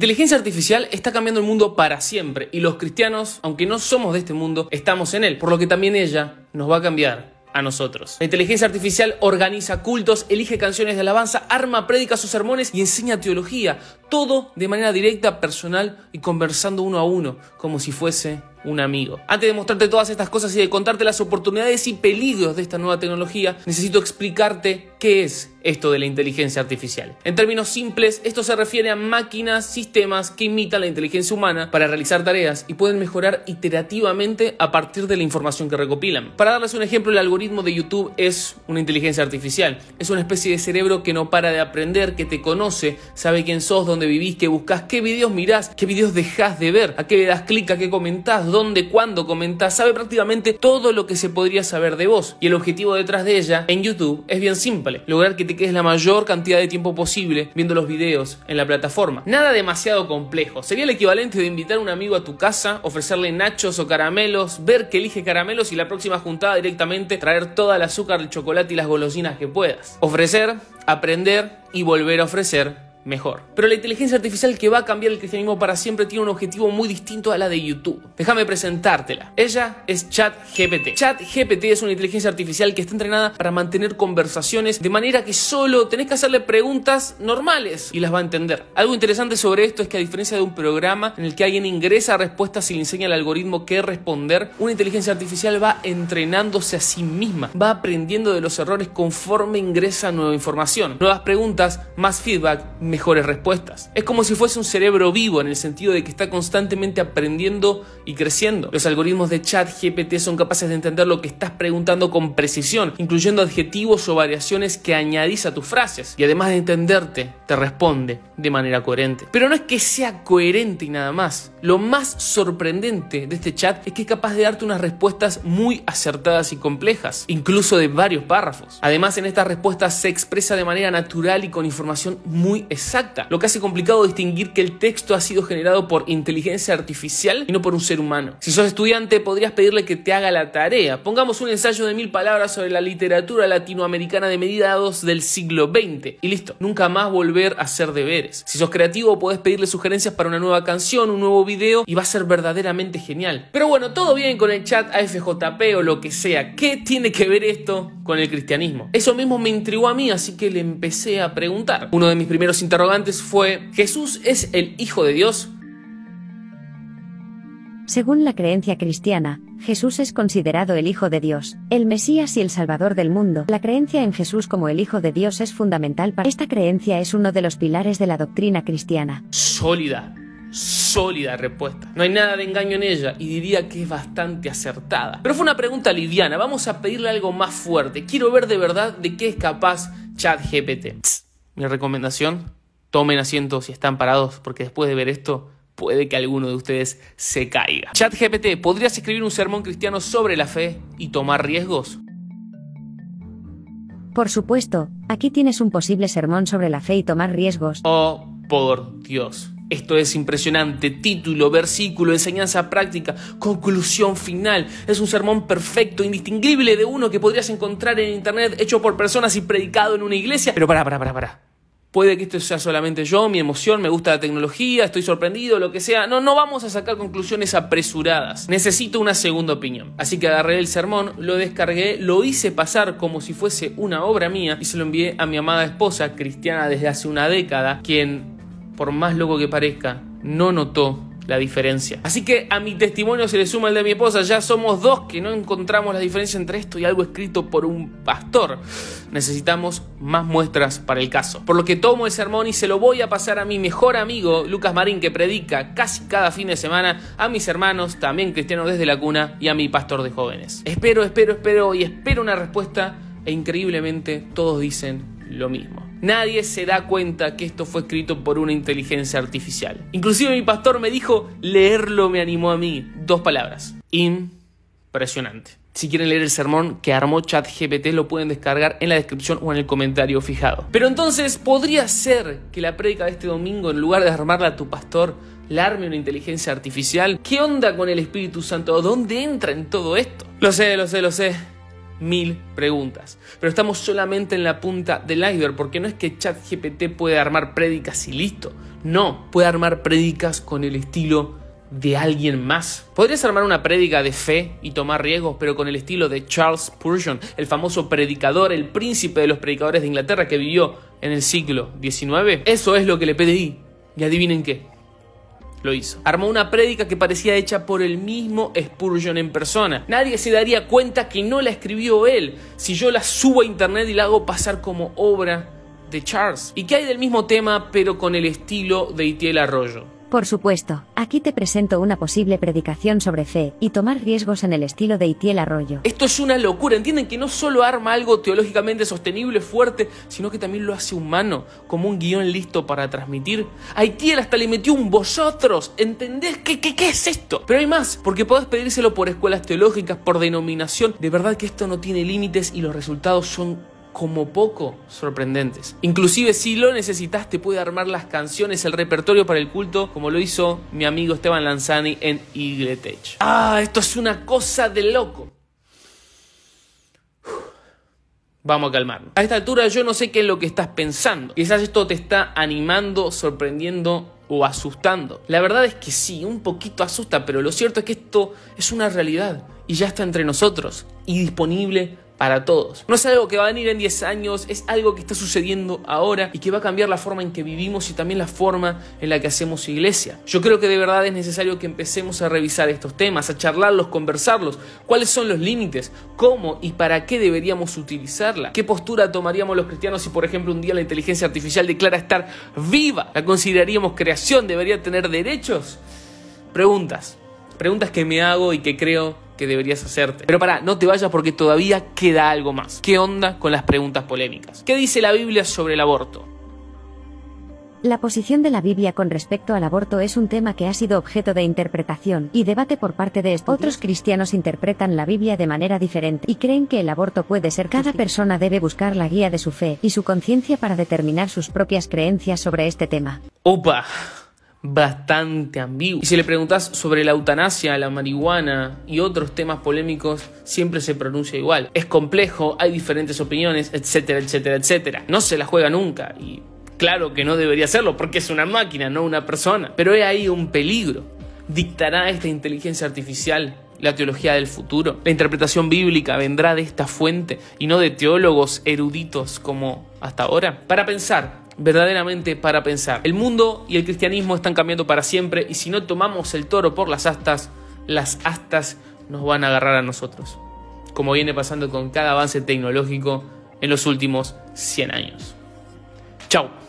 inteligencia artificial está cambiando el mundo para siempre y los cristianos, aunque no somos de este mundo, estamos en él, por lo que también ella nos va a cambiar a nosotros. La inteligencia artificial organiza cultos, elige canciones de alabanza, arma prédicas o sermones y enseña teología, todo de manera directa, personal y conversando uno a uno, como si fuese un amigo. Antes de mostrarte todas estas cosas y de contarte las oportunidades y peligros de esta nueva tecnología, necesito explicarte qué es esto de la inteligencia artificial. En términos simples, esto se refiere a máquinas, sistemas que imitan la inteligencia humana para realizar tareas y pueden mejorar iterativamente a partir de la información que recopilan. Para darles un ejemplo, el algoritmo de YouTube es una inteligencia artificial. Es una especie de cerebro que no para de aprender, que te conoce, sabe quién sos, dónde vivís, qué buscas, qué videos mirás, qué videos dejás de ver, a qué le das clic, a qué comentás, dónde, cuándo comentás, sabe prácticamente todo lo que se podría saber de vos. Y el objetivo detrás de ella en YouTube es bien simple: lograr que te quedes la mayor cantidad de tiempo posible viendo los videos en la plataforma. Nada demasiado complejo. Sería el equivalente de invitar a un amigo a tu casa, ofrecerle nachos o caramelos, ver que elige caramelos y la próxima juntada directamente traer toda el azúcar, el chocolate y las golosinas que puedas. Ofrecer, aprender y volver a ofrecer mejor. Pero la inteligencia artificial que va a cambiar el cristianismo para siempre tiene un objetivo muy distinto a la de YouTube. Déjame presentártela. Ella es ChatGPT. ChatGPT es una inteligencia artificial que está entrenada para mantener conversaciones de manera que solo tenés que hacerle preguntas normales y las va a entender. Algo interesante sobre esto es que, a diferencia de un programa en el que alguien ingresa respuestas y le enseña al algoritmo qué responder, una inteligencia artificial va entrenándose a sí misma, va aprendiendo de los errores conforme ingresa nueva información, nuevas preguntas, más feedback, mejores respuestas. Es como si fuese un cerebro vivo, en el sentido de que está constantemente aprendiendo y creciendo. Los algoritmos de ChatGPT son capaces de entender lo que estás preguntando con precisión, incluyendo adjetivos o variaciones que añadís a tus frases. Y además de entenderte, te responde de manera coherente. Pero no es que sea coherente y nada más. Lo más sorprendente de este chat es que es capaz de darte unas respuestas muy acertadas y complejas, incluso de varios párrafos. Además, en estas respuestas se expresa de manera natural y con información muy exacta, lo que hace complicado distinguir que el texto ha sido generado por inteligencia artificial y no por un ser humano. Si sos estudiante, podrías pedirle que te haga la tarea. Pongamos un ensayo de 1000 palabras sobre la literatura latinoamericana de mediados del siglo XX y listo, nunca más volver a hacer deberes. Si sos creativo, podés pedirle sugerencias para una nueva canción, un nuevo video y va a ser verdaderamente genial. Pero bueno, todo bien con el chat AFJP o lo que sea. ¿Qué tiene que ver esto con el cristianismo? Eso mismo me intrigó a mí, así que le empecé a preguntar. Uno de mis primeros interrogantes fue: ¿Jesús es el Hijo de Dios? Según la creencia cristiana, Jesús es considerado el Hijo de Dios, el Mesías y el Salvador del mundo. La creencia en Jesús como el Hijo de Dios es fundamental para esta creencia, es uno de los pilares de la doctrina cristiana. Sólida respuesta. No hay nada de engaño en ella y diría que es bastante acertada. Pero fue una pregunta liviana, vamos a pedirle algo más fuerte. Quiero ver de verdad de qué es capaz ChatGPT. Mi recomendación: tomen asiento si están parados, porque después de ver esto puede que alguno de ustedes se caiga. ChatGPT, ¿podrías escribir un sermón cristiano sobre la fe y tomar riesgos? Por supuesto, aquí tienes un posible sermón sobre la fe y tomar riesgos. Oh, por Dios. Esto es impresionante. Título, versículo, enseñanza práctica, conclusión final. Es un sermón perfecto, indistinguible de uno que podrías encontrar en internet, hecho por personas y predicado en una iglesia. Pero pará. Puede que esto sea solamente yo, mi emoción, me gusta la tecnología, estoy sorprendido, lo que sea. No vamos a sacar conclusiones apresuradas. Necesito una segunda opinión. Así que agarré el sermón, lo descargué, lo hice pasar como si fuese una obra mía y se lo envié a mi amada esposa, cristiana desde hace una década, quien, por más loco que parezca, no notó la diferencia. Así que a mi testimonio se le suma el de mi esposa. Ya somos dos que no encontramos la diferencia entre esto y algo escrito por un pastor. Necesitamos más muestras para el caso. Por lo que tomo el sermón y se lo voy a pasar a mi mejor amigo Lucas Marín, que predica casi cada fin de semana, a mis hermanos, también cristianos desde la cuna, y a mi pastor de jóvenes. Espero una respuesta, e increíblemente todos dicen lo mismo. Nadie se da cuenta que esto fue escrito por una inteligencia artificial. Inclusive mi pastor me dijo: leerlo me animó a mí. 2 palabras: impresionante. Si quieren leer el sermón que armó ChatGPT, lo pueden descargar en la descripción o en el comentario fijado. Pero entonces, ¿podría ser que la prédica de este domingo, en lugar de armarla a tu pastor, la arme una inteligencia artificial? ¿Qué onda con el Espíritu Santo? ¿Dónde entra en todo esto? Lo sé. 1000 preguntas. Pero estamos solamente en la punta del iceberg, porque no es que ChatGPT puede armar prédicas y listo. No, puede armar prédicas con el estilo de alguien más. Podrías armar una prédica de fe y tomar riesgos, pero con el estilo de Charles Spurgeon, el famoso predicador, el príncipe de los predicadores de Inglaterra que vivió en el siglo XIX. Eso es lo que le pedí. Y adivinen qué. Lo hizo. Armó una prédica que parecía hecha por el mismo Spurgeon en persona. Nadie se daría cuenta que no la escribió él si yo la subo a internet y la hago pasar como obra de Charles. ¿Y qué hay del mismo tema pero con el estilo de Itiel Arroyo? Por supuesto, aquí te presento una posible predicación sobre fe y tomar riesgos en el estilo de Itiel Arroyo. Esto es una locura, entienden que no solo arma algo teológicamente sostenible, fuerte, sino que también lo hace humano, como un guión listo para transmitir. A Itiel hasta le metió un vosotros, ¿entendés? ¿Qué es esto? Pero hay más, porque podés pedírselo por escuelas teológicas, por denominación. De verdad que esto no tiene límites y los resultados son como poco sorprendentes. Inclusive si lo necesitas te puede armar las canciones, el repertorio para el culto, como lo hizo mi amigo Esteban Lanzani en Igletech. Esto es una cosa de loco. Vamos a calmarnos. A esta altura yo no sé qué es lo que estás pensando. Quizás esto te está animando, sorprendiendo o asustando. La verdad es que sí, un poquito asusta, pero lo cierto es que esto es una realidad y ya está entre nosotros y disponible para todos. No es algo que va a venir en 10 años, es algo que está sucediendo ahora y que va a cambiar la forma en que vivimos y también la forma en la que hacemos iglesia. Yo creo que de verdad es necesario que empecemos a revisar estos temas, a charlarlos, conversarlos. ¿Cuáles son los límites? ¿Cómo y para qué deberíamos utilizarla? ¿Qué postura tomaríamos los cristianos si, por ejemplo, un día la inteligencia artificial declara estar viva? ¿La consideraríamos creación? ¿Debería tener derechos? Preguntas que me hago y que creo que deberías hacerte. Pero pará, no te vayas porque todavía queda algo más. ¿Qué onda con las preguntas polémicas? ¿Qué dice la Biblia sobre el aborto? La posición de la Biblia con respecto al aborto es un tema que ha sido objeto de interpretación y debate por parte de estos. Otros cristianos interpretan la Biblia de manera diferente y creen que el aborto puede ser justo. Cada persona debe buscar la guía de su fe y su conciencia para determinar sus propias creencias sobre este tema. ¡Opa! Bastante ambiguo. Y si le preguntás sobre la eutanasia, la marihuana y otros temas polémicos, siempre se pronuncia igual. Es complejo, hay diferentes opiniones, etcétera, etcétera, etcétera. No se la juega nunca y claro que no debería hacerlo porque es una máquina, no una persona. Pero hay ahí un peligro. ¿Dictará esta inteligencia artificial la teología del futuro? ¿La interpretación bíblica vendrá de esta fuente y no de teólogos eruditos como hasta ahora? Para pensar. Verdaderamente para pensar. El mundo y el cristianismo están cambiando para siempre y si no tomamos el toro por las astas nos van a agarrar a nosotros, como viene pasando con cada avance tecnológico en los últimos 100 años. Chau.